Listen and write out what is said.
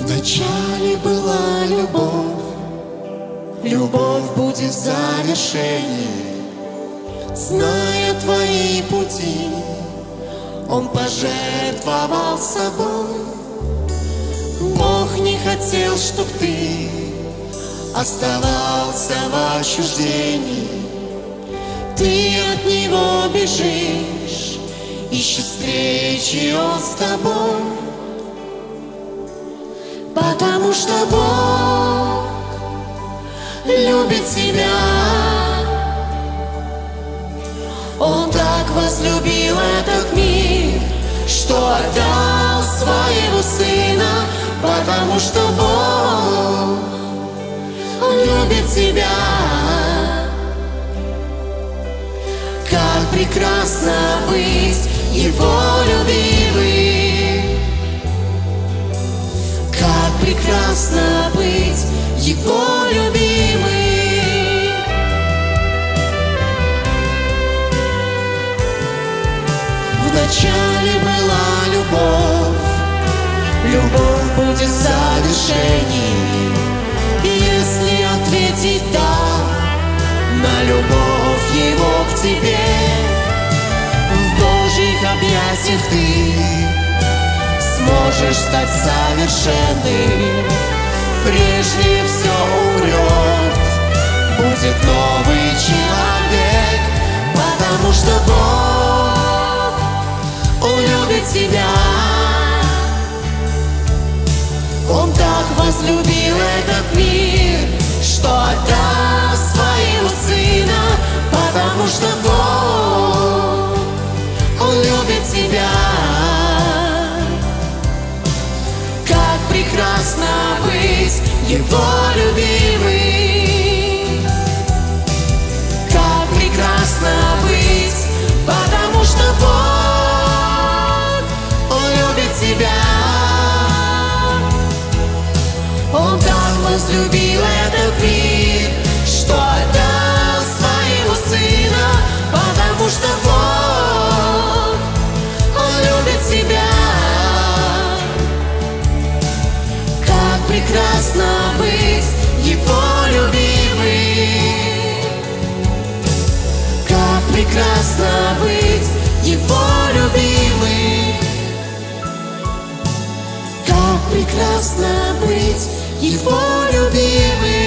Вначале была любовь, любовь будет в завершении. Зная твои пути, Он пожертвовал собой. Бог не хотел, чтоб ты оставался в отчуждении. Ты от Него бежишь, ищешь встречи Он с тобой. Потому что Бог любит тебя. Он так возлюбил этот мир, что отдал своего Сына. Потому что Бог, Он любит тебя. Как прекрасно быть Его любимым, как прекрасно быть Его любимым. Вначале была любовь, любовь будет в завершении. И если ответить «да» на любовь Его к тебе, в Божьих объятиях ты сможешь стать совершенным. Прежде все умрет, будет новый человек. Потому что Бог, Он любит тебя. Он так возлюбил этот мир, что отдал своего Сына. Потому что Бог, Он любит тебя. Как прекрасно быть Его любимым, как прекрасно быть. Потому что Бог, Он любит тебя. Он так возлюбил этот мир, что отдал своего Сына. Потому что Бог, Он любит тебя. Как прекрасно быть Его любимым, как прекрасно быть Его любимым, как прекрасно быть Его любимым.